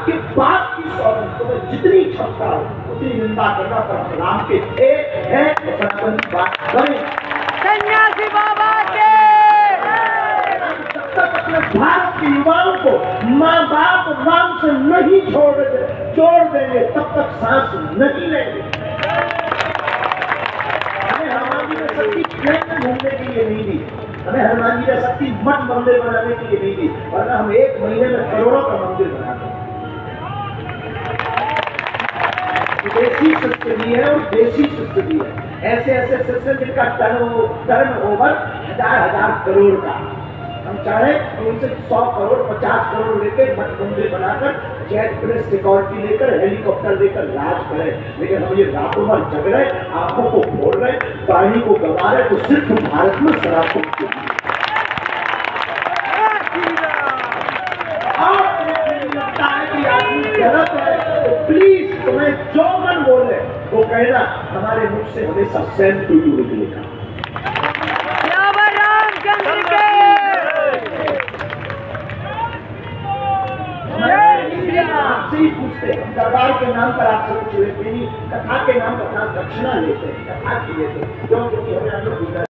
आपके बाप की सौगंध, तुम्हें जितनी क्षमता हो उतनी निंदा करना, पर राम के एक है तो सनातन की बात करें। सन्यासी बाबा के जब तक अपने भारत के युवाओं को माँ बाप राम से नहीं जोड़ देंगे तब तक सांस नहीं लेंगे। हमें हनुमान जी ने शक्ति प्लेन में घूमने के लिए नहीं दी, हमें हनुमान जी ने शक्ति मठ मंदिर बनाने के लिए नहीं दी, वरना हम एक महीने में करोड़ों का मंदिर बनाते हैं। विदेशी शिष्य भी है और देशी शिष्य भी है। ऐसे ऐसे शिष्य जिनका टर्न ओवर हजार करोड़ का। हम चाहे तो उनसे 100 करोड़ 50 करोड़ लेकर मठ मंदिर बनाकर जेट प्लेन सिक्योरिटी लेकर हेलीकॉप्टर लेकर राज करें, लेकिन हम ये रातों भर जग रहे, आंखों को खोल रहे, पानी को गवा रहे, तो सिर्फ भारत में शराब को लगता है कि आदमी गलत है तो प्लीज तुम्हें जो मन बोले वो कहना, हमारे मुख से हमेशा सेम टू यू निकलेगा। आपसे ही पूछते हैं, दरबार के नाम पर आपसे कुछ लेते नहीं, कथा के नाम पर दक्षिणा लेते हैं, कथा की लेते हैं, क्योंकि हमें